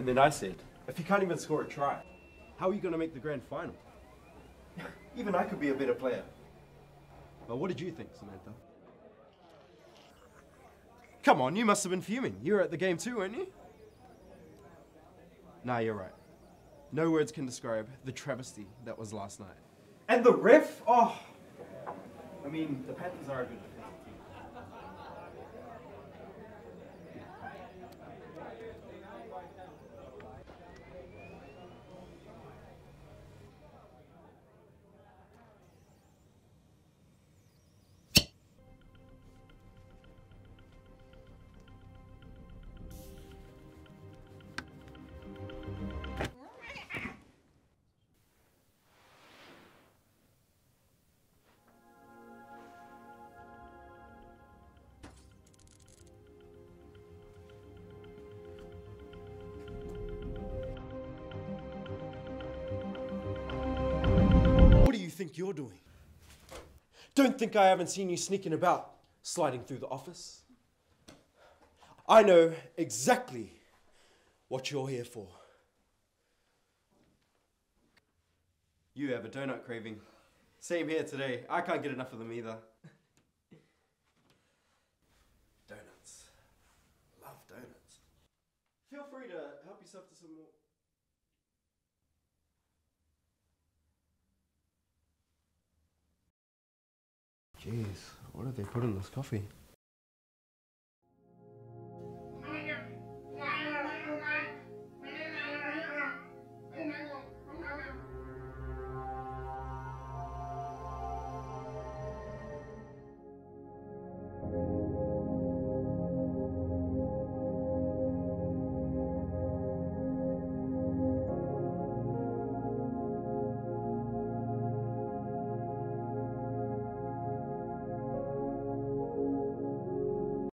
And then I said, if you can't even score a try, how are you going to make the grand final? Even I could be a better player. Well, what did you think, Samantha? Come on, you must have been fuming. You were at the game too, weren't you? Nah, you're right. No words can describe the travesty that was last night. And the ref? Oh! I mean, the Panthers are a good defensive team. What do you think you're doing? Don't think I haven't seen you sneaking about, sliding through the office. I know exactly what you're here for. You have a donut craving. Same here today. I can't get enough of them either. Donuts. Love donuts. Feel free to help yourself to some more. Jeez, what did they put in this coffee?